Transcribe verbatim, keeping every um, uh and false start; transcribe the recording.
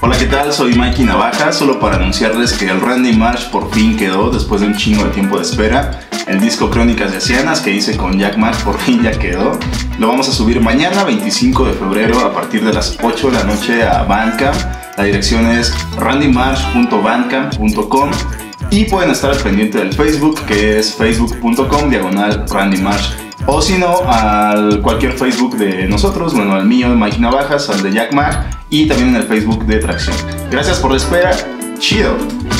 Hola, ¿qué tal? Soy Mikey Navaja, solo para anunciarles que el Randy Marsh por fin quedó después de un chingo de tiempo de espera. El disco Crónicas de Ancianas que hice con Jack Marsh por fin ya quedó. Lo vamos a subir mañana, veinticinco de febrero, a partir de las ocho de la noche a Bandcamp. La dirección es randy marsh punto bandcamp punto com y pueden estar al pendiente del Facebook, que es facebook punto com diagonal Randy Marsh. O si no, al cualquier Facebook de nosotros, bueno, al mío, Mikey Navajas, al de Jack Marsh y también en el Facebook de Tracción. Gracias por la espera, chido.